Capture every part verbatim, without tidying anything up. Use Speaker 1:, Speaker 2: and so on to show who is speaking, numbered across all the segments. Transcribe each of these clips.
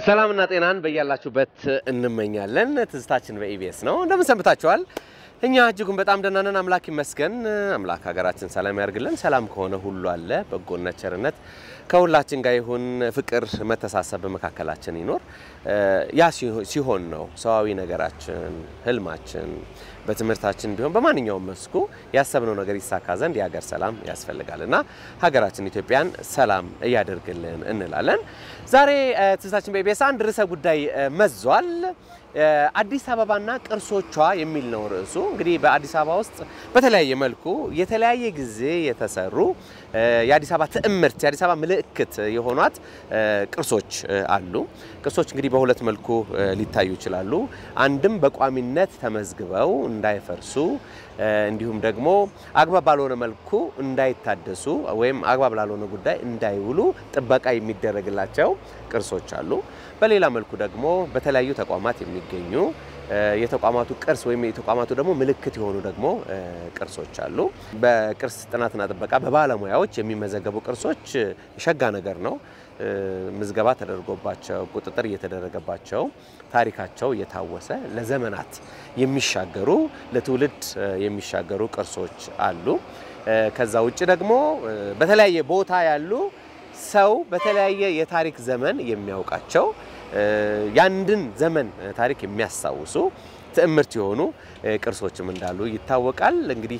Speaker 1: ሰላምና ጤናን በእያላችሁበት እንመኛለን ትዝታችን በኢቢኤስ ነው እንደምን ሰንብታችኋል እኛ እጅጉን በጣም ደህና ነን አምላክ ይመስገን አምላክ ሀገራችን ሰላም ያርግልን ሰላም ከሆነ ሁሉ አለ በጎነት ቸርነት ከሁላችን ጋር ይሁን ፍቅር መተሳሰብ በመካከላችን ይኖር ያ ሲሆን ነው ሰዋዊ ነገራችን ህልማችን በትምርታችን ቢሆን በማንኛውም መስኩ ያሰብነው ነገር ይሳካ ዘንድ የሀገር ሰላም ያስፈልጋልና ሀገራችን ኢትዮጵያን ሰላም ያደርግልን እንላለን ዛሬ ትዝታችን በኢቢኤስ አንድ ርዕሰ ጉዳይ መዟል አዲስ አበባና ቅርሶቿ የሚል ነው ርዕሱ እንግዲህ በአዲስ አበባ ውስጥ በተለያየ መልኩ የተለያየ ጊዜ የተሰሩ የአዲስ አበባ ትዕምርት የአዲስ አበባ ምልክት የሆኗት ቅርሶች አሉ ቅርሶች እንግዲህ በሁለት መልኩ ሊታዩ ይችላሉ አንድም በቋሚነት ተመዝግበው እንዳይፈርሱ እንዲሁም ደግሞ አግባብ ባልሆነ መልኩ እንዳይታደሱ ወይም አግባብ ላልሆነ ጉዳይ እንዳይውሉ ጥበቃ የሚደረግላቸው ቅርሶች አሉ በሌላ መልኩ ደግሞ በተለያዩ ተቋማት የሚገኙ የተቋማቱ ቅርስ ወይም የተቋማቱ ደግሞ ምልክት የሆኑ ደግሞ ቅርሶች አሉ በቅርስ ጥናትና ጥበቃ በባለሙያዎች የሚመዘገቡ ቅርሶች ሸጋ ነገር ነው ምዝገባ ተደርጎባቸው ቁጥጥር እየተደረገባቸው ታሪካቸው እየታወሰ ለዘመናት የሚሻገሩ ለትውልድ የሚሻገሩ ቅርሶች አሉ ከዛ ውጪ ደግሞ በተለያየ ቦታ ያሉ ሰው በተለያየ የታሪክ ዘመን የሚያውቃቸው ያንድን ዘመን ታሪክ የሚያሳውሱ ትዕምርት የሆኑ ቅርሶችም እንዳሉ ይታወቃል እንግዲህ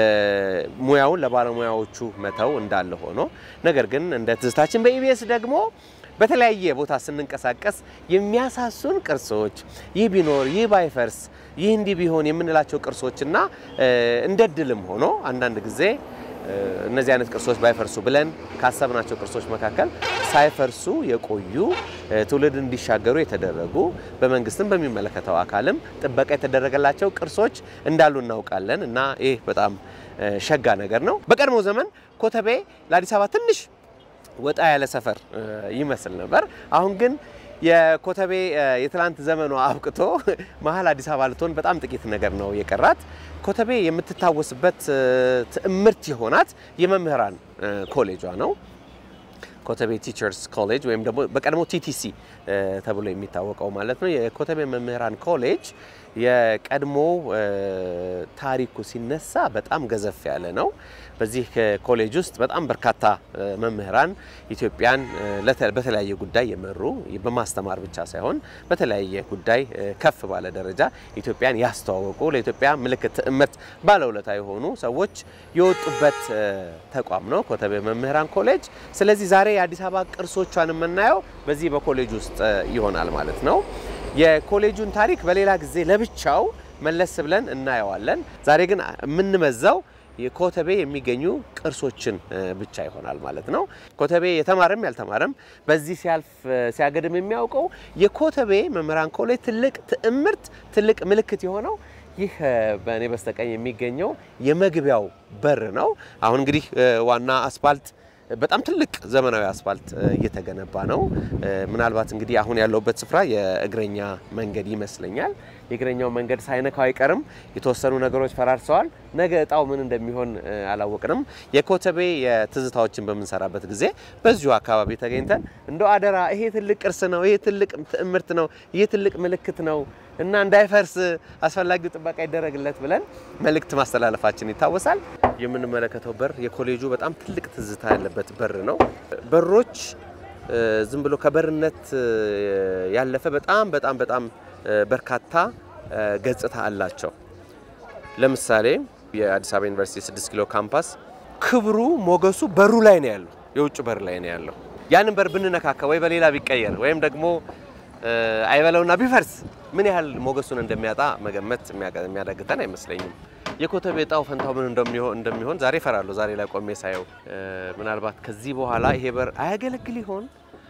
Speaker 1: ሙያውን ለባለሙያዎቹ መተው እንዳለ ሆኖ ነገር ግን እንደ ትዝታችን በኢቢኤስ ደግሞ በተለያየ ቦታ ስንንቀሳቀስ የሚያሳሱን ቅርሶች ይህ ቢኖር ይህ ባይፈርስ ይህ እንዲ ቢሆን የምንላቸው ቅርሶችና እንደድልም ሆኖ አንዳንድ ጊዜ እነዚህ አይነት ቅርሶች ባይፈርሱ ብለን ካሰብናቸው ቅርሶች መካከል ሳይፈርሱ የቆዩ ትውልድ እንዲሻገሩ የተደረጉ በመንግስትም በሚመለከተው አካልም ጥበቃ የተደረገላቸው ቅርሶች እንዳሉ እናውቃለን እና ይሄ በጣም ሸጋ ነገር ነው በቀድሞ ዘመን ኮተቤ ለአዲስ አበባ ትንሽ ወጣ ያለ ሰፈር ይመስል ነበር አሁን ግን የኮተቤ የትላንት ዘመኑ አብቅቶ መሃል አዲስ አበባ ልትሆን በጣም ጥቂት ነገር ነው የቀራት ኮተቤ የምትታወስበት ትዕምርት ይሆናት የመምህራን ኮሌጇ ነው ኮተቤ ቲቸርስ ኮሌጅ ወይም ደግሞ በቀድሞ ቲቲሲ ተብሎ የሚታወቀው ማለት ነው የኮተቤ መምህራን ኮሌጅ የቀድሞ ታሪኩ ሲነሳ በጣም ገዘፍ ያለ ነው በዚህ ኮሌጅ ውስጥ በጣም በርካታ መምህራን ኢትዮጵያን በተለያየ ጉዳይ የመሩ በማስተማር ብቻ ሳይሆን በተለያየ ጉዳይ ከፍ ባለ ደረጃ ኢትዮጵያን ያስተዋወቁ ለኢትዮጵያ ምልክት ትዕምርት ባለውለታ የሆኑ ሰዎች የወጡበት ተቋም ነው ኮተቤ መምህራን ኮሌጅ ስለዚህ ዛሬ የአዲስ አበባ ቅርሶቿን የምናየው በዚህ በኮሌጅ ውስጥ ይሆናል ማለት ነው የኮሌጁን ታሪክ በሌላ ጊዜ ለብቻው መለስ ብለን እናየዋለን ዛሬ ግን የምንመዛው የኮተቤ የሚገኙ ቅርሶችን ብቻ ይሆናል ማለት ነው ኮተቤ የተማረም ያልተማረም በዚህ ሲያልፍ ሲያገድም የሚያውቀው የኮተቤ መምህራን ኮሌጅ ትልቅ ትዕምርት ትልቅ ምልክት የሆነው ይህ በእኔ በስተቀኝ የሚገኘው የመግቢያው በር ነው አሁን እንግዲህ ዋና አስፋልት በጣም ትልቅ ዘመናዊ አስፋልት እየተገነባ ነው ምናልባት እንግዲህ አሁን ያለውበት ስፍራ የእግረኛ መንገድ ይመስለኛል የእግረኛው መንገድ ሳይነካው አይቀርም የተወሰኑ ነገሮች ፈራርሰዋል ነገ እጣው ምን እንደሚሆን አላወቅንም የኮተቤ የትዝታዎችን በመንሰራበት ጊዜ በዚሁ አካባቢ ተገኝተን እንደው አደራ ይሄ ትልቅ ቅርስ ነው ይሄ ትልቅ ትዕምርት ነው ይሄ ትልቅ ምልክት ነው እና እንዳይፈርስ አስፈላጊው ጥበቃ ይደረግለት ብለን መልእክት ማስተላለፋችን ይታወሳል የምንመለከተው በር የኮሌጁ በጣም ትልቅ ትዝታ ያለበት በር ነው በሮች ዝም ብሎ ከበርነት ያለፈ በጣም በጣም በጣም በርካታ ገጽታ አላቸው ለምሳሌ የአዲስ አበባ ዩኒቨርሲቲ ስድስት ኪሎ ካምፓስ ክብሩ ሞገሱ በሩ ላይ ነው ያለው የውጭ በር ላይ ነው ያለው ያንን በር ብንነካካ ወይ በሌላ ቢቀየር ወይም ደግሞ አይበለውና ቢፈርስ ምን ያህል ሞገሱን እንደሚያጣ መገመት የሚያዳግተን አይመስለኝም የኮተቤ ጣው ፈንታው ምን እንደሚሆን እንደሚሆን ዛሬ ፈራለሁ ዛሬ ላይ ቆሜ ሳየው ምናልባት ከዚህ በኋላ ይሄ በር አያገለግል ይሆን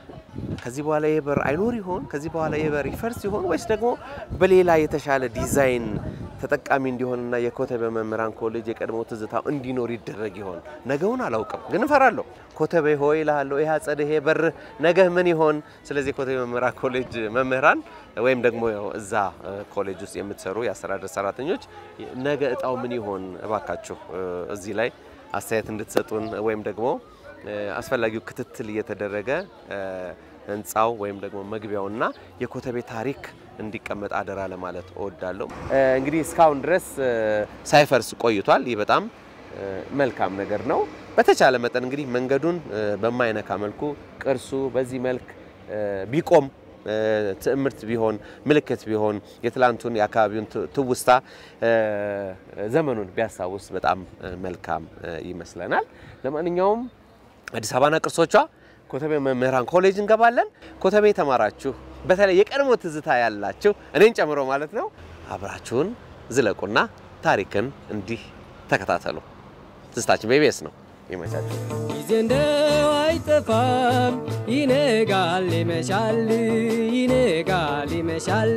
Speaker 1: ከዚህ በኋላ ይሄ በር አይኖር ይሆን ከዚህ በኋላ ይሄ በር ይፈርስ ይሆን ወይስ ደግሞ በሌላ የተሻለ ዲዛይን ተጠቃሚ እንዲሆንና የኮተቤ መምህራን ኮሌጅ የቀድሞ ትዝታው እንዲኖር ይደረግ ይሆን ነገውን አላውቅም ግን ፈራለሁ ኮተቤ ሆይ ላለው ይሄ አጸደ ይሄ በር ነገ ምን ይሆን ስለዚህ ኮተቤ መምህራን ኮሌጅ መምህራን ወይም ደግሞ እዛ ኮሌጅ ውስጥ የምትሰሩ ያስተዳደር ሰራተኞች ነገ እጣው ምን ይሆን እባካችሁ እዚህ ላይ አስተያየት እንድትሰጡን ወይም ደግሞ አስፈላጊው ክትትል እየተደረገ ህንጻው ወይም ደግሞ መግቢያውና የኮተቤ ታሪክ እንዲቀመጥ አደራ ለማለት እወዳለሁ እንግዲህ እስካሁን ድረስ ሳይፈርስ ቆይቷል ይህ በጣም መልካም ነገር ነው በተቻለ መጠን እንግዲህ መንገዱን በማይነካ መልኩ ቅርሱ በዚህ መልክ ቢቆም ትምርት ቢሆን ምልክት ቢሆን የትላንቱን ያካባቢውን ትውስታ ዘመኑን ቢያሳውስ በጣም መልካም ይመስለናል ለማንኛውም አዲስ አበባና ቅርሶቿ ኮተቤ መምህራን ኮሌጅ እንገባለን ኮተቤ ተማራችሁ በተለይ የቀድሞ ትዝታ ያላችሁ እኔን ጨምሮ ማለት ነው አብራችሁን ዝለቁና ታሪክን እንዲህ ተከታተሉ ትዝታችን በኢቢኤስ ነው ይመቻችሁ
Speaker 2: ይዘንደው አይጠፋም ይነጋል ይመሻል ይነጋል ይመሻል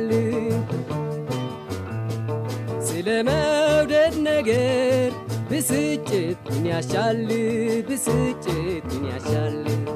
Speaker 2: ስለመውደድ ነገር ብስጭት ምን ያሻል ብስጭት ምን ያሻል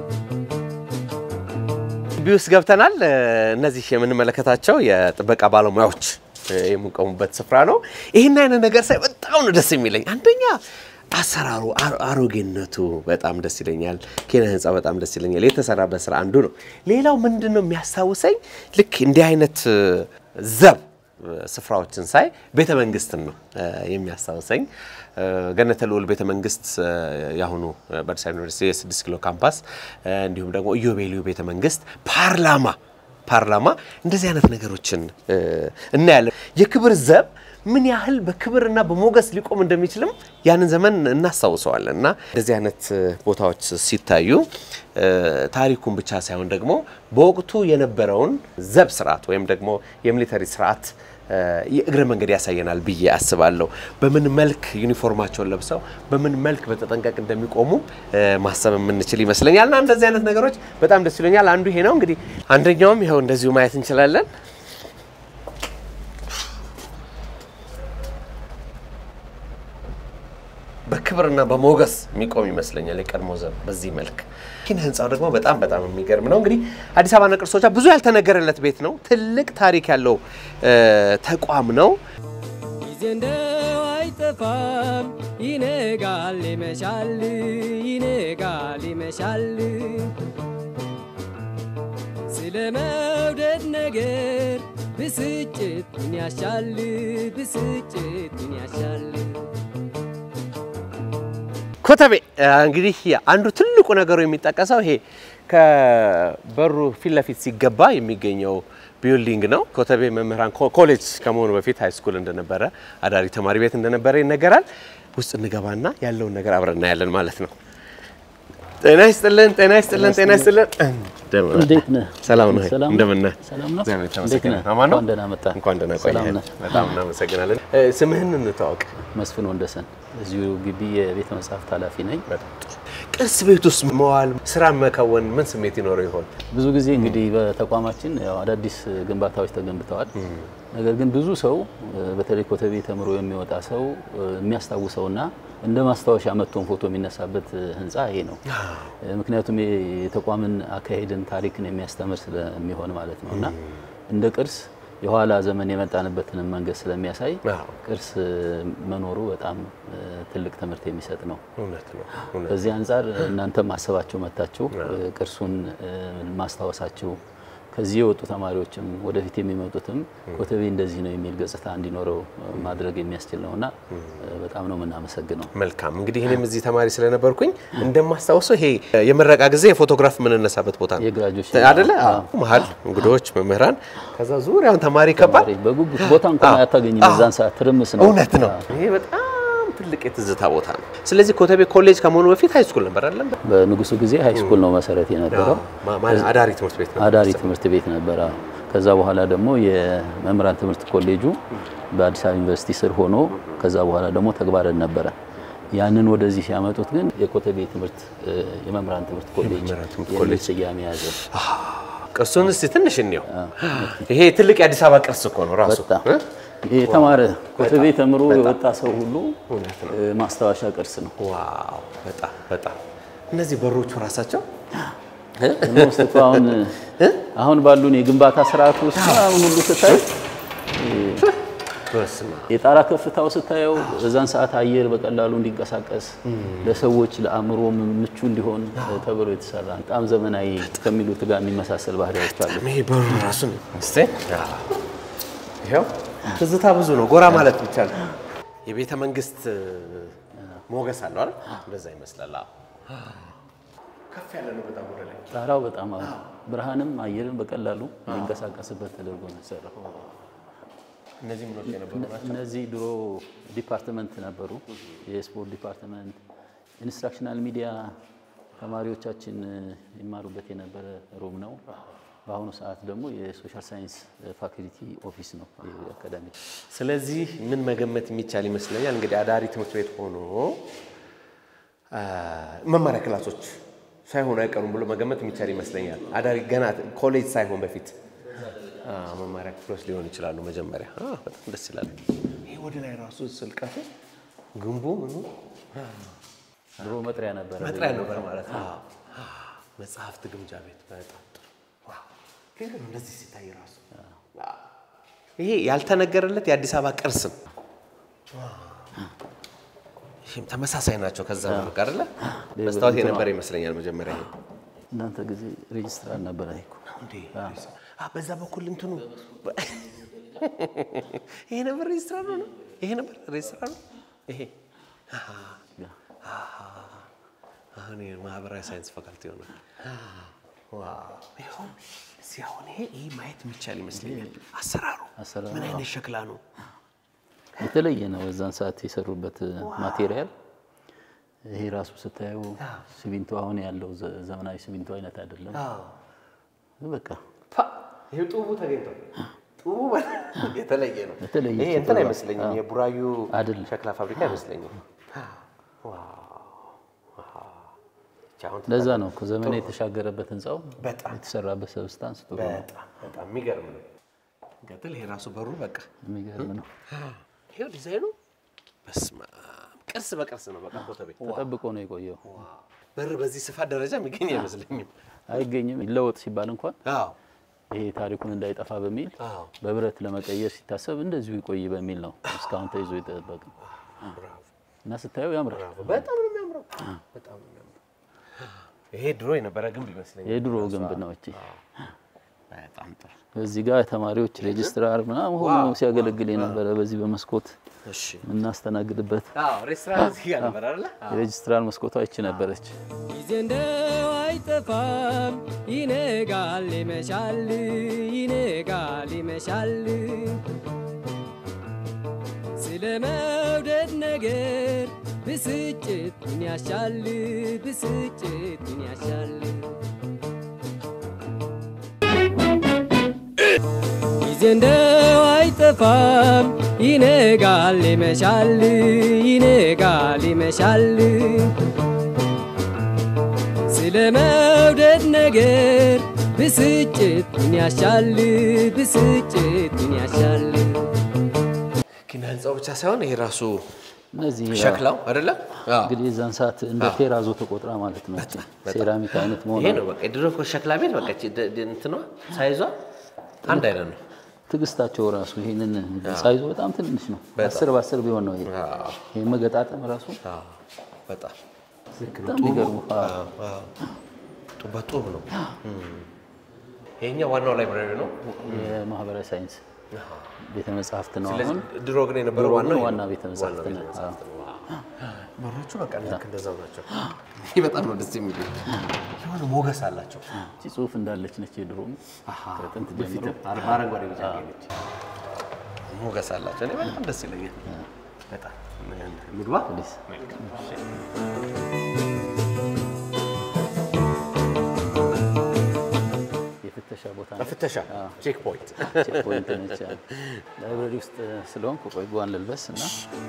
Speaker 1: ቢውስ ገብተናል እነዚህ የምንመለከታቸው የጥበቃ ባለሙያዎች የሚቆሙበት ስፍራ ነው ይሄን አይነት ነገር ሳይ በጣም ነው ደስ የሚለኝ አንደኛ አሰራሩ አሮጌነቱ በጣም ደስ ይለኛል ኬነ ህንጻ በጣም ደስ ይለኛል የተሰራበት ስራ አንዱ ነው ሌላው ምንድነው የሚያሳውሰኝ ልክ እንዲህ አይነት ዘብ ስፍራዎችን ሳይ ቤተ መንግስትን ነው የሚያሳውሰኝ ገነተ ልዑል ቤተ መንግስት ያሁኑ በአዲስ አበባ ዩኒቨርሲቲ ስድስት ኪሎ ካምፓስ እንዲሁም ደግሞ ኢዮቤልዩ ቤተ መንግስት ፓርላማ ፓርላማ እንደዚህ አይነት ነገሮችን እናያለን የክብር ዘብ ምን ያህል በክብርና በሞገስ ሊቆም እንደሚችልም ያንን ዘመን እናሳውሰዋለንና እንደዚህ አይነት ቦታዎች ሲታዩ ታሪኩን ብቻ ሳይሆን ደግሞ በወቅቱ የነበረውን ዘብ ስርዓት ወይም ደግሞ የሚሊተሪ ስርዓት የእግረ መንገድ ያሳየናል ብዬ አስባለሁ በምን መልክ ዩኒፎርማቸውን ለብሰው በምን መልክ በተጠንቀቅ እንደሚቆሙ ማሰብ የምንችል ይመስለኛልና እንደዚህ አይነት ነገሮች በጣም ደስ ይለኛል አንዱ ይሄ ነው እንግዲህ አንደኛውም ይሄው እንደዚሁ ማየት እንችላለን በክብርና በሞገስ የሚቆም ይመስለኛል የቀድሞ ዘመን በዚህ መልክ ኪነ ህንጻው ደግሞ በጣም በጣም የሚገርም ነው እንግዲህ አዲስ አበባና ቅርሶቿ ብዙ ያልተነገረለት ቤት ነው ትልቅ ታሪክ ያለው ተቋም ነው
Speaker 2: ይዘንደው አይጠፋም ይነጋል ይመሻል ይነጋል ይመሻል ስለመውደድ ነገር ብስጭት ምን ያሻል ብስጭት ምን ያሻል
Speaker 1: ኮተቤ እንግዲህ አንዱ ትልቁ ነገሩ የሚጠቀሰው ይሄ ከበሩ ፊት ለፊት ሲገባ የሚገኘው ቢልዲንግ ነው ኮተቤ መምህራን ኮሌጅ ከመሆኑ በፊት ሃይ ስኩል እንደነበረ አዳሪ ተማሪ ቤት እንደነበረ ይነገራል ውስጥ እንገባና ያለው ነገር አብረና ያለን ማለት ነው ጤና ይስጥልን ጤና ይስጥልን ጤና ይስጥልን
Speaker 3: እንዴት ነህ
Speaker 1: ሰላም ነው እንደምን ነህ
Speaker 3: ሰላም ነው
Speaker 1: ዘመን ተመስገን አማን ነው
Speaker 3: እንደና መጣ
Speaker 1: እንኳን ደህና ቆየህ በጣም እናመሰግናለን ስምህን እንታወቅ
Speaker 3: መስፍን ወንደሰን እዚሁ ግቢ የቤተ መጻሕፍት ኃላፊ ነኝ
Speaker 1: ቅርስ ቤት ውስጥ መዋል ስራ መከወን ምን ስሜት ይኖረው ይሆን ብዙ
Speaker 3: ጊዜ እንግዲህ በተቋማችን ያው አዳዲስ ግንባታዎች ተገንብተዋል ነገር ግን ብዙ ሰው በተለይ ኮተቤ ተምሮ የሚወጣ ሰው የሚያስታውሰውና እንደ ማስታወሻ መጥቶን ፎቶ የሚነሳበት ህንጻ ይሄ ነው ምክንያቱም የተቋምን አካሄድን ታሪክን የሚያስተምር ስለሚሆን ማለት ነውና እንደ ቅርስ የኋላ ዘመን የመጣንበትን መንገድ ስለሚያሳይ ቅርስ መኖሩ በጣም ትልቅ ትምህርት የሚሰጥ ነው እውነት ነው በዚህ አንፃር እናንተም ማሰባችሁ መጣችሁ ቅርሱን ማስታወሳችሁ ከዚህ የወጡ ተማሪዎችም ወደፊት የሚመጡትም ኮተቤ እንደዚህ ነው የሚል ገጽታ እንዲኖረው ማድረግ የሚያስችል ነውና በጣም ነው እናመሰግነው
Speaker 1: መልካም እንግዲህ እኔም እዚህ ተማሪ ስለነበርኩኝ እንደማስታውሰው ይሄ የመረቃ ጊዜ የፎቶግራፍ ምን እናሳበት ቦታ ነው አይደለ መሃል እንግዶች መምህራን ከዛ ዙሪያውን ተማሪ ከባድ
Speaker 3: በጉጉት ቦታ እንኳን ያታገኝም እዛን ሰዓት ትርምስ ነው
Speaker 1: እውነት ነው ይሄ በጣም ትልቅ የትዝታ ቦታ ነው ስለዚህ ኮተቤ ኮሌጅ ከመሆኑ በፊት ሃይ ስኩል ነበር አይደል
Speaker 3: በንጉሱ ጊዜ ሃይ ስኩል ነው መሰረት የነበረው
Speaker 1: ማለት አዳሪ ትምህርት ቤት ነው
Speaker 3: አዳሪ ትምህርት ቤት ነበር ከዛ በኋላ ደግሞ የመምህራን ትምህርት ኮሌጁ በአዲስ አበባ ዩኒቨርሲቲ ስር ሆኖ ከዛ በኋላ ደግሞ ተግባረን ነበር ያንን ወደዚህ ሲያመጡት ግን የኮተቤ ትምህርት የመምህራን ትምህርት ኮሌጅ ኮሌጅ ሲያሚ ያዘ
Speaker 1: ቅርሱን እስቲ ትንሽ እንየው ይሄ ትልቅ የአዲስ አበባ ቅርስ እኮ ነው ራሱ
Speaker 3: የተማረ ኮተቤ ተምሮ የወጣ ሰው ሁሉ ማስታወሻ ቅርስ ነው
Speaker 1: ዋው በጣም በጣም እነዚህ በሮቹ ራሳቸው
Speaker 3: ነው አሁን አሁን ባሉን የግንባታ ስርዓት ውስጥ አሁን ሁሉ ተታይ
Speaker 1: በስማ
Speaker 3: የጣራ ከፍታው ስታየው በዛን ሰዓት አየር በቀላሉ እንዲንቀሳቀስ ለሰዎች ለአእምሮ ምቹ እንዲሆን ተብሎ የተሰራ በጣም ዘመናዊ ከሚሉት ጋር የሚመሳሰል ባህሪያዎች አሉ።
Speaker 1: ይሄ በሩ ራሱ ነው እስቲ ይሄው ትዝታ ብዙ ነው ጎራ ማለት ብቻ ነው። የቤተ መንግስት ሞገስ አለው አይደል? እንደዛ ይመስላል። ከፍ ያለ ነው በጣም ወደ ላይ
Speaker 3: ጣራው በጣም ብርሃንም አየርን በቀላሉ እንዲንቀሳቀስበት ተደርጎ ነው የተሰራው።
Speaker 1: እነዚህ ምኖች የነበሩ ናቸው።
Speaker 3: እነዚህ ድሮ ዲፓርትመንት ነበሩ። የስፖርት ዲፓርትመንት ኢንስትራክሽናል ሚዲያ ተማሪዎቻችን ይማሩበት የነበረ ሩም ነው። በአሁኑ ሰዓት ደግሞ የሶሻል ሳይንስ ፋክልቲ ኦፊስ ነው የአካዳሚ።
Speaker 1: ስለዚህ ምን መገመት የሚቻል ይመስለኛል እንግዲህ አዳሪ ትምህርት ቤት ሆኖ መማሪያ ክላሶች ሳይሆን አይቀሩም ብሎ መገመት የሚቻል ይመስለኛል። አዳሪ ገና ኮሌጅ ሳይሆን በፊት መማሪያ ክላስ ሊሆን ይችላል መጀመሪያ። አዎ በጣም ደስ ይላል። ይሄ ወደ ላይ ራሱ ስልቀቱ ግንቡ ምኑ
Speaker 3: ድሮ መጥሪያ ነበር
Speaker 1: መጥሪያ ነበር ማለት ነው። መጽሐፍት ግምጃ ቤት በጣም ዋው ግን እንደዚህ ሲታይ ራሱ ይሄ ያልተነገረለት የአዲስ አበባ ቅርስ ነው። ይሄም ተመሳሳይ ናቸው። ከዛ በቃ አይደለ መስታወት የነበረ ይመስለኛል መጀመሪያ። ይሄ
Speaker 3: እናንተ ጊዜ ሬጅስትራር ነበር አይኩ
Speaker 1: እንዴ? አ በዛ በኩል እንትኑ ይሄ ነበር ሬጅስትራር ነው። ይሄ ነበር ሬጅስትራር ነው። ይሄ አሃ አሃ አሁን ማህበራዊ ሳይንስ ፋካልቲ ነው። ዋው ይሄው ሲያውን ይሄ ይሄ ማየት የሚቻል ይመስለኛል። አሰራሩ ምን አይነት ሸክላ ነው?
Speaker 3: የተለየ ነው። በዛን ሰዓት የሰሩበት ማቴሪያል ይሄ ራሱ ስታየው ሲሚንቶ አሁን ያለው ዘመናዊ ሲሚንቶ አይነት አይደለም። አዎ በቃ
Speaker 1: ይሄ ጡቡ ተገኝቷል። ጡቡ የተለየ ነው። ይሄ እንትን አይመስለኝም የቡራዩ ሸክላ ፋብሪካ አይመስለኝም። ዋው
Speaker 3: ለዛ ነው እኮ ዘመን የተሻገረበት ህንጻው የተሰራበት ሰብስታንስ ጥሩ ነው።
Speaker 1: በጣም በጣም የሚገርም ነው። ገጥል ይሄ ራሱ በሩ በቃ
Speaker 3: የሚገርም ነው።
Speaker 1: ይሄው ዲዛይኑ በስማ ቅርስ በቅርስ ነው። በቃ ኮተቤ
Speaker 3: ተጠብቆ ነው የቆየው።
Speaker 1: በር በዚህ ስፋት ደረጃ የሚገኝ አይመስለኝም።
Speaker 3: አይገኝም። ይለወጥ ሲባል እንኳን
Speaker 1: አዎ
Speaker 3: ይሄ ታሪኩን እንዳይጠፋ በሚል በብረት ለመቀየር ሲታሰብ እንደዚሁ ይቆይ በሚል ነው እስካሁን ተይዞ የተጠበቀው። እና ስታየው ያምራል።
Speaker 1: በጣም ነው የሚያምረው። በጣም ነው የሚያምረው። ይሄ ድሮ የነበረ ግንብ ይመስለኛል።
Speaker 3: የድሮ ግንብ ነው እቺ።
Speaker 1: በጣም ጥሩ።
Speaker 3: እዚህ ጋር ተማሪዎች ሬጅስትራር ምናምን ሆኖ ሲያገለግል የነበረ በዚህ በመስኮት
Speaker 1: እሺ
Speaker 2: እናስተናግድበት።
Speaker 1: አዎ ሬስቶራንት እዚህ ጋር ነበር አይደል?
Speaker 2: የሬጅስትራር መስኮቷ ይቺ ነበረች። ጊዜ እንደው አይጠፋም ይነጋል ይመሻል ይነጋል ይመሻል ስለመውደድ ነገር ብስጭት ምን ያሻል ብስጭት ምን ያሻል ጊዜ እንደው አይጠፋም ይነጋል ይመሻል ይነጋል ይመሻል ስለመውደድ ነገር ብስጭት ምን ያሻል ብስጭት ምን ያሻል
Speaker 1: ኪነ ህንጻው ብቻ ሳይሆን ይሄ ራሱ
Speaker 3: እነዚህ
Speaker 1: ሸክላው አይደለ? አዎ
Speaker 3: እንግዲህ ዛን ሰዓት እንደ ቴራዞ ተቆጥራ ማለት ነው። ሴራሚክ አይነት መሆን
Speaker 1: ይሄ ነው በቃ ድሮ ሸክላ ቤት በቃ እንትኗ ሳይዟ አንድ አይነት ነው።
Speaker 3: ትግስታቸው ራሱ ይሄንን ሳይዞ በጣም ትንሽ ነው። አስር በአስር ቢሆን ነው ይሄ ይሄ መገጣጠም ራሱ
Speaker 1: አዎ በጣም
Speaker 3: በጣም ይገርም።
Speaker 1: አዎ አዎ በጡብ ነው። ይሄኛው ዋናው ላይብራሪ ነው
Speaker 3: የማህበራዊ ሳይንስ ቤተ መጻሕፍት ነው። አሁን
Speaker 1: ድሮ ግን የነበረው ዋናው
Speaker 3: ዋና ቤተ መጻሕፍት ነው።
Speaker 1: በሮቹ በቃ ልክ እንደዛው ናቸው። ይሄ በጣም ነው ደስ የሚለው። የሆነ ሞገስ አላቸው።
Speaker 3: እቺ ጽሁፍ እንዳለች ነች የድሮም ከጥንት ጀምሮ
Speaker 1: አረንጓዴ ቢጫ ነች። ሞገስ አላቸው። እኔ በጣም ደስ ይለኛል። በጣም ምግባ
Speaker 3: ፕሊስ የፍተሻ ቦታ ነው።
Speaker 1: ፍተሻ ቼክ ፖይንት
Speaker 3: ቼክ ፖይንት ነች። ላይብራሪ ውስጥ ስለሆንኩ ቆይ ጓን ልልበስና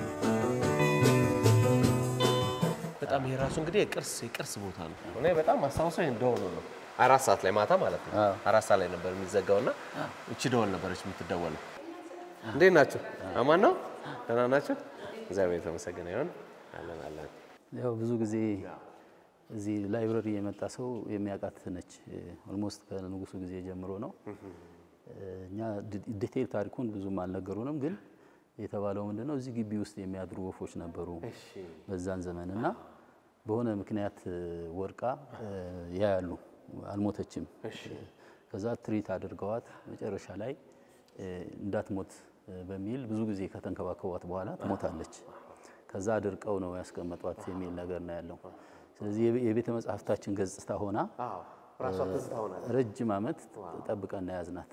Speaker 1: በጣም ይሄ ራሱ እንግዲህ የቅርስ የቅርስ ቦታ ነው። እኔ በጣም አስታውሰው እንደሆነ ነው አራት ሰዓት ላይ ማታ ማለት ነው። አራት ሰዓት ላይ ነበር የሚዘጋውና እቺ ደወል ነበረች የምትደወለው። እንዴት ናችሁ? አማን ነው? ደህና ናችሁ? እግዚአብሔር የተመሰገነ ይሁን። አለን አለን።
Speaker 3: ያው ብዙ ጊዜ እዚህ ላይብራሪ የመጣ ሰው የሚያውቃት ነች። ኦልሞስት ከንጉሱ ጊዜ ጀምሮ ነው። እኛ ዲቴይል ታሪኩን ብዙም አልነገሩንም፣ ግን የተባለው ምንድነው እዚህ ግቢ ውስጥ የሚያድሩ ወፎች ነበሩ
Speaker 1: እሺ
Speaker 3: በዛን ዘመንና በሆነ ምክንያት ወርቃ ያያሉ አልሞተችም
Speaker 1: እሺ
Speaker 3: ከዛ ትሪት አድርገዋት መጨረሻ ላይ እንዳትሞት በሚል ብዙ ጊዜ ከተንከባከቧት በኋላ ትሞታለች ከዛ አድርቀው ነው ያስቀመጧት የሚል ነገር ነው ያለው ስለዚህ የቤተ መጻሕፍታችን ገጽታ ሆና
Speaker 1: አዎ ራሷ ተዝታ ሆና
Speaker 3: ረጅም አመት ተጠብቀን ያዝናት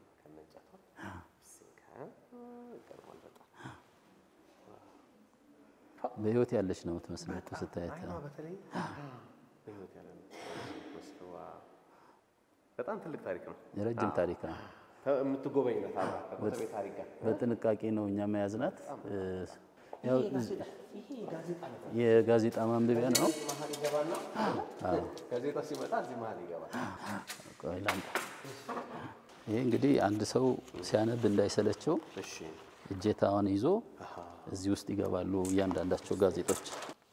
Speaker 3: በህይወት ያለች ነው የምትመስለው ተስታየት
Speaker 1: አይዋ በተለይ በህይወት ያለ ነው መስዋ በጣም ትልቅ ታሪክ ነው
Speaker 3: ረጅም ታሪክ ነው
Speaker 1: የምትጎበኝነት አባ ከኮተቤ ታሪክ ጋር
Speaker 3: በጥንቃቄ ነው እኛ መያዝናት
Speaker 1: ያው ይሄ ጋዜጣ ነው
Speaker 3: የጋዜጣ ማንበቢያ ነው
Speaker 1: መሀል ይገባና አዎ ጋዜጣ ሲመጣ እዚህ መሀል ይገባል
Speaker 3: ቆይላንታ ይሄ እንግዲህ አንድ ሰው ሲያነብ እንዳይሰለቸው
Speaker 1: እሺ
Speaker 3: እጀታውን ይዞ እዚህ ውስጥ ይገባሉ እያንዳንዳቸው ጋዜጦች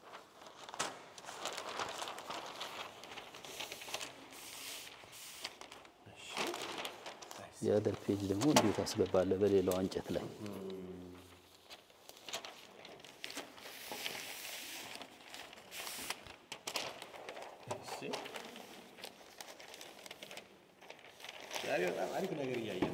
Speaker 1: እሺ
Speaker 3: የአደር ፔጅ ደግሞ እንዴት ታስገባለ በሌላው አንጨት ላይ
Speaker 1: እሺ ዛሬ በጣም አሪፍ ነገር እያየን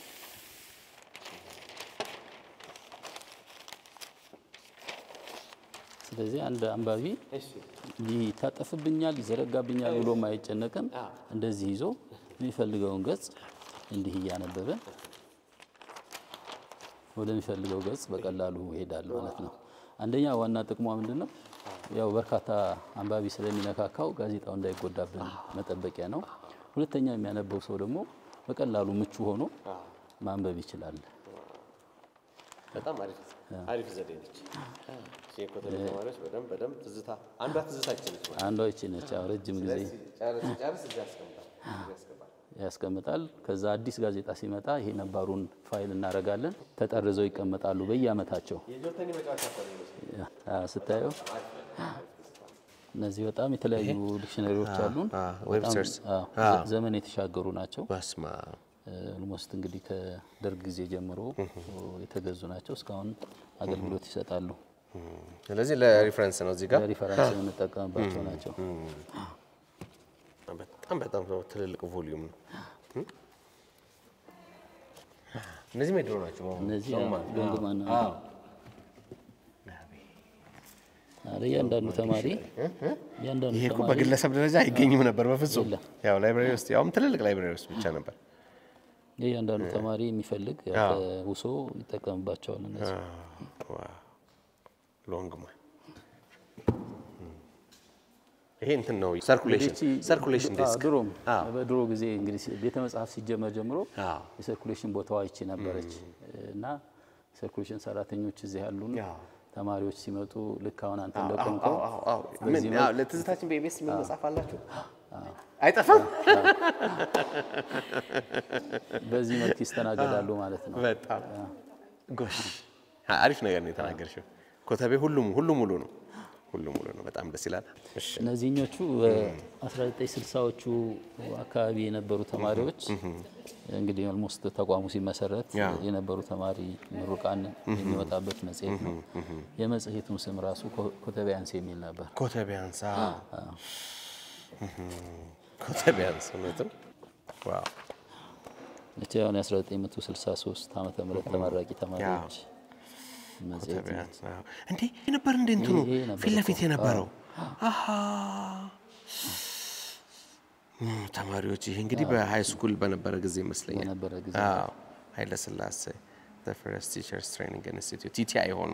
Speaker 3: ስለዚህ አንድ አንባቢ
Speaker 1: እሺ
Speaker 3: ሊታጠፍብኛል ይዘረጋብኛል ብሎ ማይጨነቅም እንደዚህ ይዞ የሚፈልገውን ገጽ እንዲህ ያነበበ ወደሚፈልገው ገጽ በቀላሉ ይሄዳል ማለት ነው አንደኛ ዋና ጥቅሙ ምንድነው ያው በርካታ አንባቢ ስለሚነካካው ጋዜጣው እንዳይጎዳብን መጠበቂያ ነው ሁለተኛ የሚያነበው ሰው ደግሞ በቀላሉ ምቹ ሆኖ ማንበብ ይችላል
Speaker 1: በጣም አሪፍ አሪፍ ዘዴ ነች ሲኮተለ ማለት በደም በደም ትዝታ አንዷ ትዝታችን ነች
Speaker 3: አንዷ እቺ ነች አው ረጅም ጊዜ
Speaker 1: ጫርስ ጫርስ ያስቀምጣል ያስቀምጣል
Speaker 3: ያስቀምጣል ከዛ አዲስ ጋዜጣ ሲመጣ ይሄ ነባሩን ፋይል እናረጋለን ተጠርዘው ይቀመጣሉ በየአመታቸው
Speaker 1: የጆተኒ መጫወቻ ነው
Speaker 3: አዎ ስታዩ እነዚህ በጣም የተለያዩ ዲክሽነሪዎች አሉን
Speaker 1: ዌብሰርስ
Speaker 3: ዘመን የተሻገሩ ናቸው
Speaker 1: በስማ
Speaker 3: ኦልሞስት እንግዲህ ከደርግ ጊዜ ጀምሮ የተገዙ ናቸው እስካሁን አገልግሎት ይሰጣሉ
Speaker 1: ስለዚህ ለሪፈረንስ ነው እዚህ ጋር
Speaker 3: ለሪፈረንስ እንጠቀምባቸው ናቸው
Speaker 1: በጣም በጣም ትልልቅ ቮሊዩም ነው እነዚህ ሜድሮ ናቸው
Speaker 3: እነዚህ ገንግማና አዎ ያንዳንዱ ተማሪ ያንዳንዱ
Speaker 1: ይሄ እኮ በግለሰብ ደረጃ አይገኝም ነበር በፍጹም ያው ላይብራሪ ውስጥ ያውም ትልልቅ ላይብራሪ ውስጥ ብቻ ነበር
Speaker 3: ያንዳንዱ ተማሪ የሚፈልግ ያው ውሶ ይጠቀምባቸዋል እነዚህ
Speaker 1: ዋው ሎንግማን ይሄ እንትን ነው ሰርኩሌሽን ሰርኩሌሽን ዲስክ
Speaker 3: ድሮ በድሮ ጊዜ እንግዲህ ቤተ መጻሕፍት ሲጀመር ጀምሮ የሰርኩሌሽን ቦታዋ ይቺ ነበረች እና ሰርኩሌሽን ሰራተኞች እዚህ ያሉን ተማሪዎች ሲመጡ ልክ አሁን አንተ እንደቆንቆ
Speaker 1: ምን ያው ለትዝታችን በኢቢኤስ ምን መጻፍ አላችሁ አይጠፋም
Speaker 3: በዚህ መልክ ይስተናገዳሉ ማለት ነው
Speaker 1: በጣም ጎሽ አሪፍ ነገር ነው የተናገርሽው ኮተቤ ሁሉም ሁሉም ሙሉ ነው ሁሉም ሙሉ ነው በጣም ደስ ይላል እሺ
Speaker 3: እነዚህኞቹ አስራ ዘጠኝ ስልሳዎቹ አካባቢ የነበሩ ተማሪዎች እንግዲህ ኦልሞስት ተቋሙ ሲመሰረት የነበሩ ተማሪ ምሩቃን የሚወጣበት መጽሔት ነው የመጽሔቱን ስም ራሱ ኮተቢያንስ የሚል ነበር
Speaker 1: ኮተቢያንስ ኮተቢያንስ ነው ዋው
Speaker 3: ለቻውን አስራ ዘጠኝ ስልሳ ሶስት ዓመተ ምህረት ተመራቂ ተማሪዎች መጽሔት
Speaker 1: እንዴ የነበር እንደ እንትኑ ፊት ለፊት የነበረው አሃ ተማሪዎች ይሄ እንግዲህ በሃይ ስኩል በነበረ ጊዜ መስለኛል
Speaker 3: በነበረ ጊዜ
Speaker 1: አዎ ኃይለ ሥላሴ the first teachers training institute ቲቲአይ ሆኖ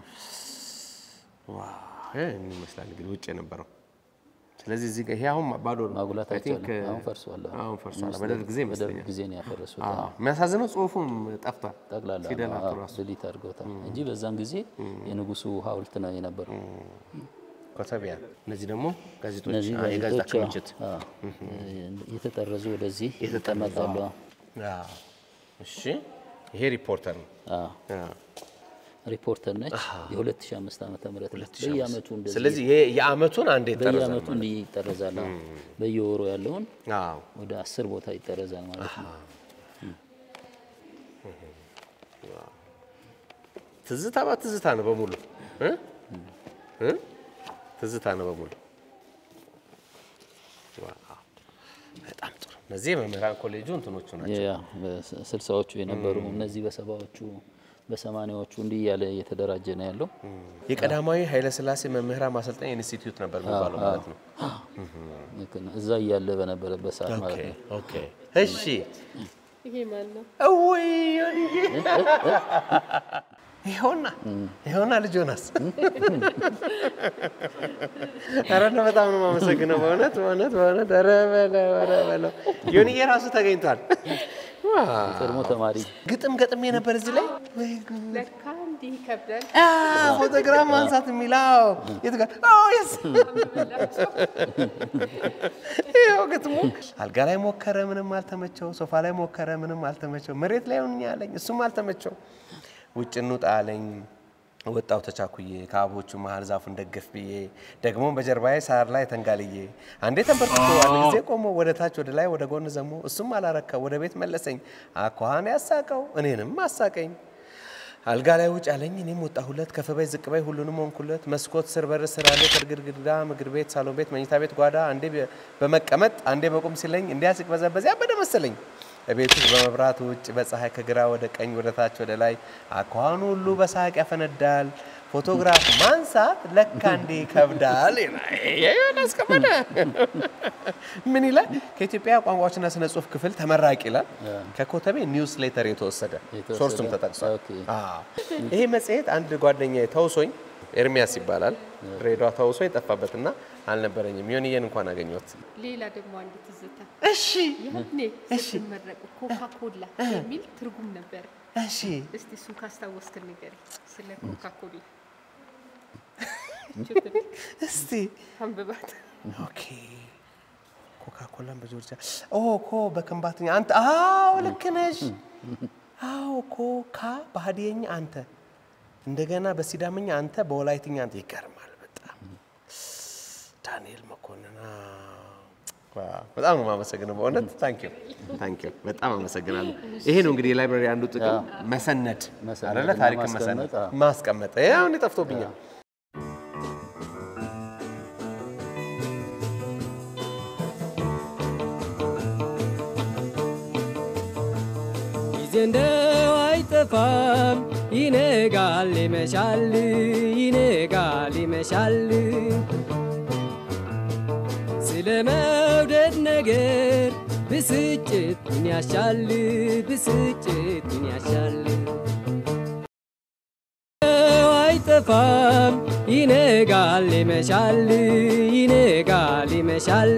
Speaker 1: ዋው ይሄ ይመስላል እንግዲህ ውጭ የነበረው ስለዚህ እዚህ ጋር ይሄ አሁን ባዶ ነው
Speaker 3: ማጉላት አይደለም አሁን ፈርሷል
Speaker 1: አሁን ፈርሷል በደርግ ጊዜ መስለኛል
Speaker 3: በደርግ ጊዜ ነው ያፈረሱት
Speaker 1: አዎ የሚያሳዝነው ጽሁፉም ጠፍቷል
Speaker 3: ጠቅላላ
Speaker 1: ፊደላቱ ራሱ
Speaker 3: ዲሊት አድርገውታል እንጂ በዛን ጊዜ የንጉሱ ሐውልት ነው የነበረው
Speaker 1: ኮተቢያ እነዚህ ደግሞ ጋዜጦች የጋዜጣ ክምችት
Speaker 3: የተጠረዙ ወደዚህ የተቀመጣሉ
Speaker 1: አዎ እሺ ይሄ ሪፖርተር ነው
Speaker 3: አዎ ሪፖርተር ነች የ2005 ዓመተ ምህረት በየአመቱ እንደዚህ
Speaker 1: ስለዚህ ይሄ የአመቱን አንዴ ይጠረዛል
Speaker 3: በየአመቱ ይጠረዛል በየወሩ ያለውን
Speaker 1: አዎ
Speaker 3: ወደ አስር ቦታ ይጠረዛል ማለት ነው
Speaker 1: ትዝታ በትዝታ ነው በሙሉ እ እ ትዝታ ነው በሙሉ ዋው በጣም ጥሩ እነዚህ መምህራን ኮሌጁ እንትኖቹ ናቸው
Speaker 3: ያ በስልሳዎቹ የነበሩ እነዚህ በሰባዎቹ በሰማኒያዎቹ እንዲህ ያለ እየተደራጀ ነው ያለው
Speaker 1: የቀዳማዊ ኃይለ ሥላሴ መምህራን ማሰልጠኛ ኢንስቲትዩት ነበር የሚባለው ማለት ነው
Speaker 3: እዛ ያለ በነበረበት ሰዓት ማለት ነው
Speaker 1: ኦኬ እሺ
Speaker 4: ይሄ ማን ነው
Speaker 1: ወይ ዮኒዬ ይሆና ይሆና ልጅ ዮናስ አረና በጣም ነው ማመሰግነው በእውነት በእውነት በእውነት ኧረ በለው ኧረ በለው ዮኒዬ ራሱ ተገኝቷል
Speaker 3: ቀድሞ ተማሪ
Speaker 1: ግጥም ገጥሜ ነበር እዚህ ላይ
Speaker 4: ለካ እንዲህ ይከብዳል
Speaker 1: አ ፎቶግራፍ ማንሳት የሚላው የትጋ ኦ የስ ይሄው ግጥሙ አልጋ ላይ ሞከረ ምንም አልተመቸው ሶፋ ላይ ሞከረ ምንም አልተመቸው መሬት ላይ ሆኜ አለኝ እሱም አልተመቸው ውጭ እንውጣ አለኝ ወጣው ተቻኩዬ ከአቦቹ መሃል ዛፉን ደግፍ ብዬ ደግሞ በጀርባዬ ሳር ላይ ተንጋልዬ አንዴ ተንበርክኮ አንድ ጊዜ ቆሞ ወደ ታች ወደ ላይ ወደ ጎን ዘሞ እሱም አላረካ ወደ ቤት መለሰኝ አኳሃን ያሳቀው እኔንም አሳቀኝ አልጋ ላይ ውጭ አለኝ እኔም ወጣሁለት ከፈበይ ዝቅበይ ሁሉንም ሆንኩለት መስኮት ስር በር ስር አለ ከግድግዳ ምግብ ቤት ሳሎን ቤት መኝታ ቤት ጓዳ አንዴ በመቀመጥ አንዴ በቁም ሲለኝ እንዲያስቅ በዘበዝ ያበደ መሰለኝ እቤቱ በመብራት ውጭ በፀሐይ ከግራ ወደ ቀኝ ወደ ታች ወደ ላይ አኳኑ ሁሉ በሳቅ ያፈነዳል ፎቶግራፍ ማንሳት ለካ እንዴ ይከብዳል ይዮናስ ከበደ ምን ይላል ከኢትዮጵያ ቋንቋዎችና ስነ ጽሁፍ ክፍል ተመራቂ ይላል ከኮተቤ ኒውስ ሌተር የተወሰደ ሶርሱም ተጠቅሷል አዎ ይሄ መጽሔት አንድ ጓደኛዬ ተውሶኝ ኤርሚያስ ይባላል ሬዲዮ ተውሶኝ ጠፋበትና አልነበረኝም ዮኒየን እንኳን አገኘሁት
Speaker 4: ሌላ ደግሞ አንድ ትዝታ
Speaker 1: እሺ
Speaker 4: ያኔ ስትመረቁ ኮካ ኮላ የሚል ትርጉም ነበር
Speaker 1: እሺ
Speaker 4: እስቲ እሱን ካስታወስክ ንገረኝ ስለ ኮካ ኮላ
Speaker 1: እስቲ
Speaker 4: አንብባት
Speaker 1: ኦኬ ኮካ ኮላን በጆርጂያ ኦ ኮ በከምባትኛ አንተ አዎ ልክ ነሽ አዎ ኮካ በሃዲየኛ አንተ እንደገና በሲዳምኛ አንተ በወላይትኛ አንተ ይገርማል በጣም ዳንኤል መኮንና በጣም ነው ማመሰግነው በእውነት ታንክ ዩ ታንክ ዩ በጣም አመሰግናለሁ ይሄ ነው እንግዲህ ላይብራሪ አንዱ ጥቅም መሰነድ አይደለ ታሪክ መሰነድ ማስቀመጥ ያው እኔ ጠፍቶብኛል
Speaker 2: ይዘንደው አይጠፋም ይነጋል ይመሻል ይነጋል ይመሻል ስለመውደድ ነገር ብስጭት ምን ያሻል ብስጭት ምን ያሻል አይጠፋም ይነጋል ይመሻል ይነጋል ይመሻል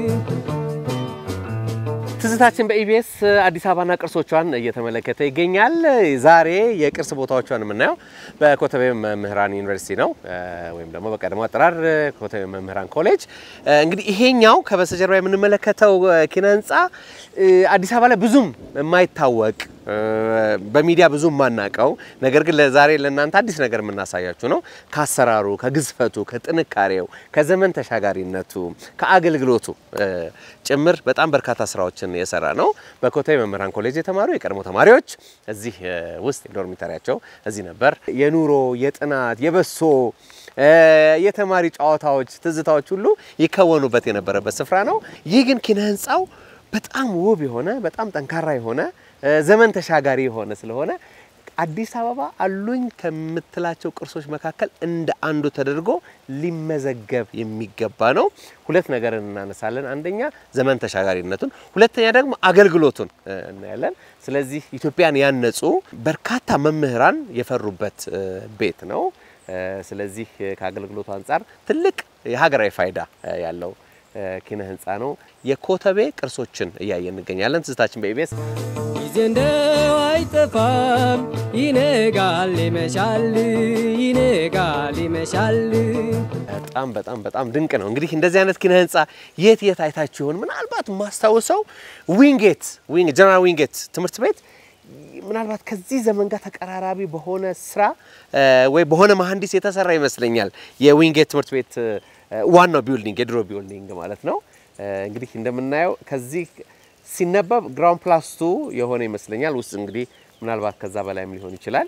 Speaker 1: ትዝታችን በኢቢኤስ አዲስ አበባና ቅርሶቿን እየተመለከተ ይገኛል ዛሬ የቅርስ ቦታዎቿን የምናየው በኮተቤ መምህራን ዩኒቨርሲቲ ነው ወይም ደግሞ በቀድሞ አጠራር ኮተቤ መምህራን ኮሌጅ እንግዲህ ይሄኛው ከበስተጀርባ የምንመለከተው ኪነ ህንጻ አዲስ አበባ ላይ ብዙም የማይታወቅ በሚዲያ ብዙም ማናቀው ነገር ግን ለዛሬ ለእናንተ አዲስ ነገር የምናሳያችሁ ነው ካሰራሩ ከግዝፈቱ ከጥንካሬው ከዘመን ተሻጋሪነቱ ከአገልግሎቱ ጭምር በጣም በርካታ ስራዎችን የሰራ ነው በኮተቤ መምህራን ኮሌጅ የተማሩ የቀድሞ ተማሪዎች እዚህ ውስጥ ዶርሚተሪያቸው እዚህ ነበር የኑሮ የጥናት የበሶ የተማሪ ጨዋታዎች ትዝታዎች ሁሉ ይከወኑበት የነበረበት ስፍራ ነው ይህ ግን ኪነ ህንጻው በጣም ውብ የሆነ በጣም ጠንካራ የሆነ ዘመን ተሻጋሪ የሆነ ስለሆነ አዲስ አበባ አሉኝ ከምትላቸው ቅርሶች መካከል እንደ አንዱ ተደርጎ ሊመዘገብ የሚገባ ነው ሁለት ነገር እናነሳለን አንደኛ ዘመን ተሻጋሪነቱን ሁለተኛ ደግሞ አገልግሎቱን እናያለን ስለዚህ ኢትዮጵያን ያነጹ በርካታ መምህራን የፈሩበት ቤት ነው ስለዚህ ከአገልግሎቱ አንፃር ትልቅ የሀገራዊ ፋይዳ ያለው ኪነ ህንጻ ነው የኮተቤ ቅርሶችን እያየን እንገኛለን ትዝታችን በኢቢኤስ
Speaker 2: ይዘንደው አይጠፋም ይነጋል ይመሻል ይነጋል ይመሻል
Speaker 1: በጣም በጣም በጣም ድንቅ ነው እንግዲህ እንደዚህ አይነት ኪነ ህንጻ የት የት አይታችሁ ይሆን ምናልባት ማስተዋወሰው ዊንጌት ዊንግ ጀነራል ዊንጌት ትምህርት ቤት ምናልባት ከዚህ ዘመን ጋር ተቀራራቢ በሆነ ስራ ወይ በሆነ መሐንዲስ የተሰራ ይመስለኛል የዊንጌት ትምህርት ቤት ዋናው ቢልዲንግ የድሮ ቢልዲንግ ማለት ነው እንግዲህ እንደምናየው ከዚህ ሲነበብ ግራውንድ ፕላስ two የሆነ ይመስለኛል ውስጥ እንግዲህ ምናልባት ከዛ በላይም ሊሆን ይችላል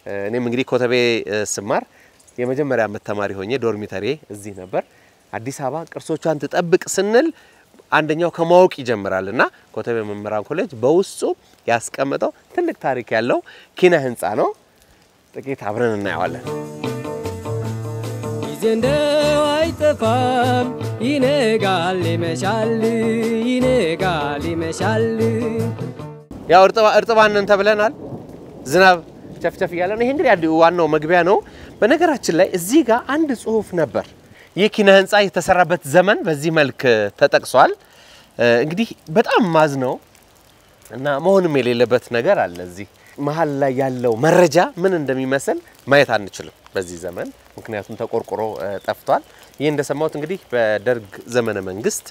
Speaker 1: እኔም እንግዲህ ኮተቤ ስማር የመጀመሪያ ዓመት ተማሪ ሆኜ ዶርሚተሪ እዚህ ነበር አዲስ አበባ ቅርሶቿን ተጠብቅ ስንል አንደኛው ከማወቅ ይጀምራልና ኮተቤ መምህራን ኮሌጅ በውስጡ ያስቀመጠው ትልቅ ታሪክ ያለው ኪነ ህንጻ ነው ጥቂት አብረን እናያለን
Speaker 2: ይዘንደው አይጠፋም ይነጋል ይመሻል ይነጋል ይመሻል
Speaker 1: ያው እርጥባ እርጥባንን ተብለናል ዝናብ ቸፍቸፍ ያለ ነው ይሄ እንግዲህ ዋናው መግቢያ ነው በነገራችን ላይ እዚህ ጋር አንድ ጽሁፍ ነበር የኪነ ህንጻ የተሰራበት ዘመን በዚህ መልክ ተጠቅሷል እንግዲህ በጣም ማዝ ነው እና መሆንም የሌለበት ነገር አለ እዚህ መሃል ላይ ያለው መረጃ ምን እንደሚመስል ማየት አንችልም በዚህ ዘመን ምክንያቱም ተቆርቆሮ ጠፍቷል ይሄ እንደሰማሁት እንግዲህ በደርግ ዘመነ መንግስት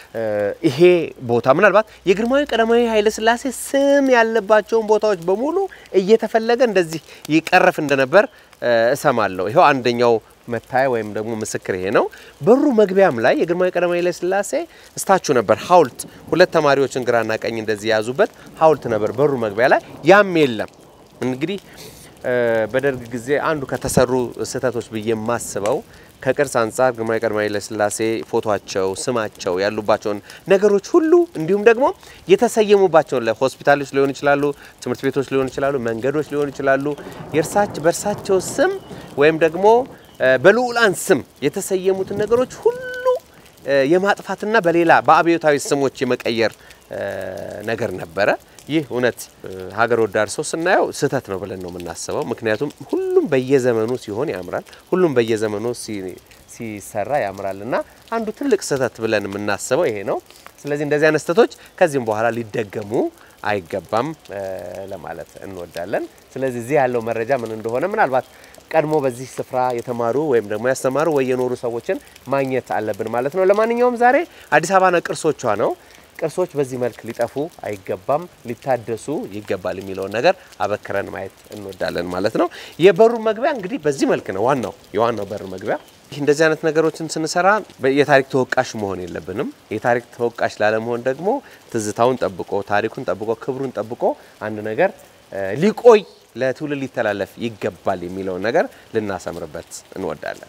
Speaker 1: ይሄ ቦታ ምናልባት የግርማዊ ቀዳማዊ ኃይለ ሥላሴ ስም ያለባቸው ቦታዎች በሙሉ እየተፈለገ እንደዚህ ይቀርፍ እንደነበር እሰማለሁ ይሄው አንደኛው መታያ ወይም ደግሞ ምስክር ይሄ ነው በሩ መግቢያም ላይ የግርማዊ ቀዳማዊ ኃይለ ሥላሴ ስታቹ ነበር ሐውልት ሁለት ተማሪዎችን ግራና ቀኝ እንደዚህ ያዙበት ሐውልት ነበር በሩ መግቢያ ላይ ያም የለም እንግዲህ በደርግ ጊዜ አንዱ ከተሰሩ ስህተቶች በየማስበው ከቅርስ አንፃር ግርማዊ ቀዳማዊ ኃይለ ሥላሴ ፎቶአቸው ስማቸው ያሉባቸውን ነገሮች ሁሉ እንዲሁም ደግሞ የተሰየሙባቸው ለሆስፒታሎች ሊሆን ይችላሉ ትምህርት ቤቶች ሊሆን ይችላሉ መንገዶች ሊሆን ይችላሉ የርሳች በርሳቸው ስም ወይም ደግሞ በልዑላን ስም የተሰየሙትን ነገሮች ሁሉ የማጥፋትና በሌላ በአብዮታዊ ስሞች የመቀየር ነገር ነበረ ይህ እውነት ሀገር ወዳድ ሰው ስናየው ስህተት ነው ብለን ነው የምናስበው ምክንያቱም ሁሉም በየዘመኑ ሲሆን ያምራል ሁሉም በየዘመኑ ሲሰራ ያምራልና አንዱ ትልቅ ስህተት ብለን የምናስበው ይሄ ነው ስለዚህ እንደዚህ አይነት ስህተቶች ከዚህም በኋላ ሊደገሙ አይገባም ለማለት እንወዳለን ስለዚህ እዚህ ያለው መረጃ ምን እንደሆነ ምናልባት ቀድሞ በዚህ ስፍራ የተማሩ ወይም ደግሞ ያስተማሩ ወይ የኖሩ ሰዎችን ማግኘት አለብን ማለት ነው ለማንኛውም ዛሬ አዲስ አበባ ቅርሶቿ ነው ቅርሶች በዚህ መልክ ሊጠፉ አይገባም ሊታደሱ ይገባል የሚለው ነገር አበክረን ማየት እንወዳለን ማለት ነው የበሩ መግቢያ እንግዲህ በዚህ መልክ ነው ዋናው የዋናው በር መግቢያ እንደዚህ አይነት ነገሮችን ስንሰራ የታሪክ ተወቃሽ መሆን የለብንም የታሪክ ተወቃሽ ላለመሆን ደግሞ ትዝታውን ጠብቆ ታሪኩን ጠብቆ ክብሩን ጠብቆ አንድ ነገር ሊቆይ ለትውልድ ሊተላለፍ ይገባል የሚለው ነገር ልናሰምርበት እንወዳለን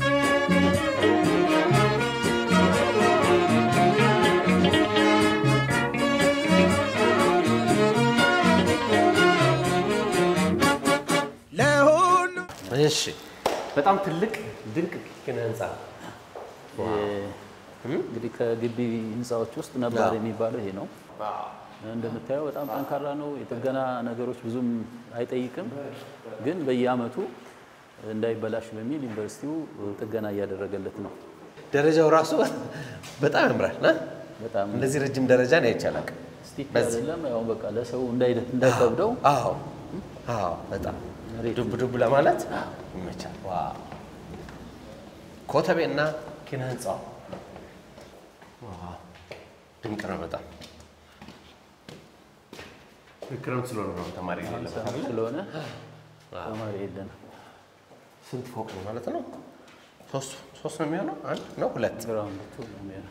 Speaker 1: እሺ በጣም ትልቅ ድንቅ ኪነ ህንጻ
Speaker 3: እንግዲህ ከግቢ ህንጻዎች ውስጥ ነባር የሚባለው ይሄ ነው እንደምታየው በጣም ጠንካራ ነው የጥገና ነገሮች ብዙም አይጠይቅም ግን በየአመቱ እንዳይበላሽ በሚል ዩኒቨርሲቲው ጥገና ያደረገለት ነው
Speaker 1: ደረጃው ራሱ በጣም ያምራል
Speaker 3: በጣም
Speaker 1: እንደዚህ ረጅም ደረጃ ነው አይቻላል
Speaker 3: ስቲክ አይደለም ያው በቃ ለሰው እንዳይደት እንዳይከብደው
Speaker 1: አዎ አዎ በጣም ዱብ ዱብ ለማለት ይመቻል ዋው ኮተቤና ኪነ ህንጻው ዋው ድንቅ ነው በጣም ክረምት ስለሆነ ነው ተማሪ የሌለበት
Speaker 3: ስለሆነ ተማሪ የለም
Speaker 1: ስንት ፎቅ ነው ማለት ነው ሶስት ሶስት ነው የሚሆነው አንድ ነው ሁለት
Speaker 3: ግራውንድ ቱ ነው የሚሆነው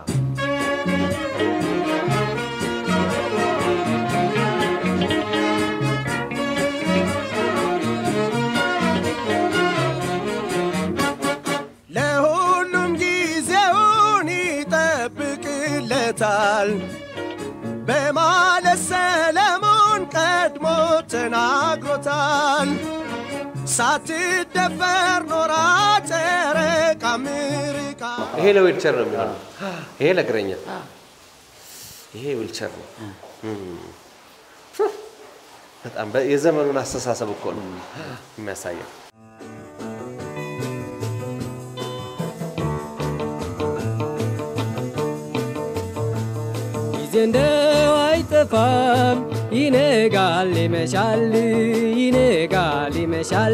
Speaker 5: ለሁሉም ጊዜውን ይጠብቅለታል በማለት ሰለሞን ቀድሞ ተናግሮታል ሳትደፈር ኖራ ጨረቃ ምርቃ
Speaker 1: ይሄ ለዊልቸር ነው የሚሆነው ይሄ ለእግረኛ ይሄ ዊልቸር ነው በጣም የዘመኑን አስተሳሰብ እኮ ነው የሚያሳየው
Speaker 2: ይዘንደው አይጠፋም ይነጋል ይመሻል ይነጋል ይመሻል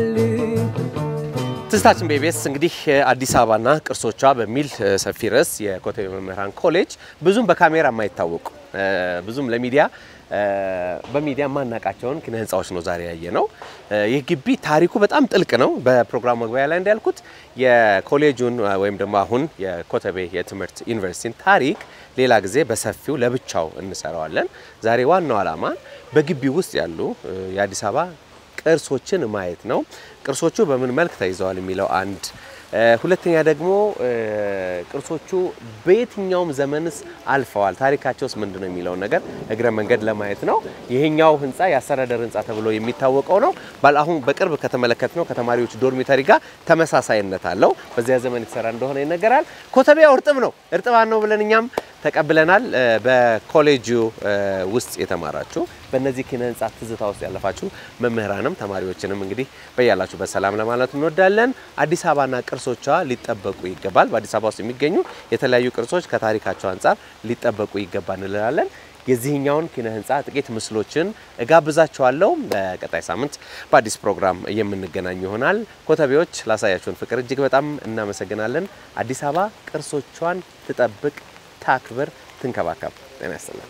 Speaker 1: ትዝታችን በኢቢኤስ እንግዲህ አዲስ አበባና ቅርሶቿ በሚል ሰፊ ርዕስ የኮተቤ መምህራን ኮሌጅ ብዙም በካሜራ የማይታወቁ ብዙም ለሚዲያ በሚዲያ ማናቃቸውን ኪነ ህንጻዎች ነው ዛሬ ያየነው ይህ ግቢ ታሪኩ በጣም ጥልቅ ነው በፕሮግራም መግቢያ ላይ እንዳልኩት የኮሌጁን ወይም ደግሞ አሁን የኮተቤ የትምህርት ዩኒቨርሲቲን ታሪክ ሌላ ጊዜ በሰፊው ለብቻው እንሰራዋለን ዛሬ ዋናው ዓላማ በግቢ ውስጥ ያሉ የአዲስ አበባ ቅርሶችን ማየት ነው ቅርሶቹ በምን መልክ ተይዘዋል የሚለው አንድ ሁለተኛ ደግሞ ቅርሶቹ በየትኛውም ዘመንስ አልፈዋል ታሪካቸውስ ምንድነው የሚለው ነገር እግረ መንገድ ለማየት ነው ይሄኛው ህንጻ ያሰረደር ህንጻ ተብሎ የሚታወቀው ነው ባል አሁን በቅርብ ከተመለከትነው ከተማሪዎች ዶርሚተሪ ጋር ተመሳሳይነት አለው በዚያ ዘመን የተሰራ እንደሆነ ይነገራል ኮተቤው እርጥብ ነው እርጥባን ነው ብለን እኛም ተቀብለናል በኮሌጁ ውስጥ የተማራችሁ በእነዚህ ኪነ ህንጻ ትዝታ ውስጥ ያለፋችሁ መምህራንም ተማሪዎችንም እንግዲህ በያላችሁ በሰላም ለማለት እንወዳለን አዲስ አበባና ቅርሶቿ ሊጠበቁ ይገባል በአዲስ አበባ ውስጥ የሚገኙ የተለያዩ ቅርሶች ከታሪካቸው አንፃር ሊጠበቁ ይገባል እንላለን የዚህኛውን ኪነ ህንጻ ጥቂት ምስሎችን እጋብዛችኋለሁ በቀጣይ ሳምንት በአዲስ ፕሮግራም የምንገናኝ ይሆናል ኮተቤዎች ላሳያችሁን ፍቅር እጅግ በጣም እናመሰግናለን አዲስ አበባ ቅርሶቿን ትጠብቅ ታክብር ትንከባከብ ጤና ይስጥልን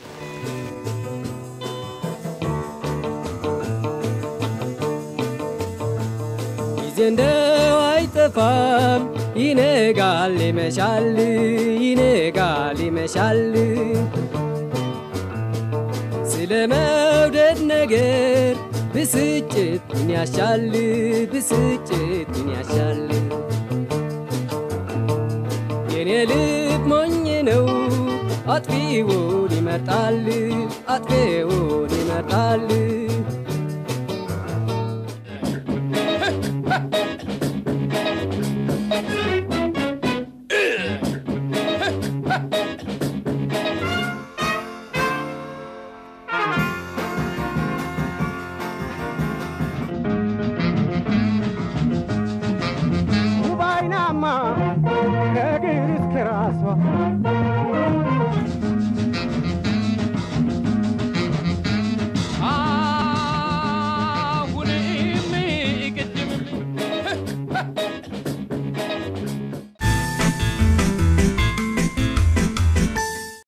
Speaker 2: እንደው አይጠፋም ይነጋል ይመሻል ይነጋል ይመሻል ስለመውደድ ነገር ብስጭት ምን ያሻል ብስጭት ምን ያሻል የኔ ልብ ሞኝ ነው አጥፊውን ይመርጣል አጥፊውን ይመርጣል